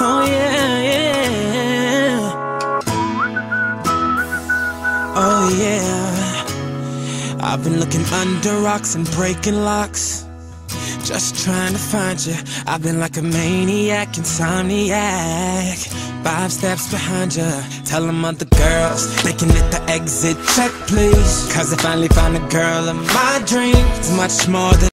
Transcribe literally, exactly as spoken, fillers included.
Oh yeah, yeah. Oh yeah. I've been looking under rocks and breaking locks, just trying to find you. I've been like a maniac, insomniac, five steps behind you. Tell them other girls they can hit the exit check, please. Cause I finally found a girl of my dreams. Much more than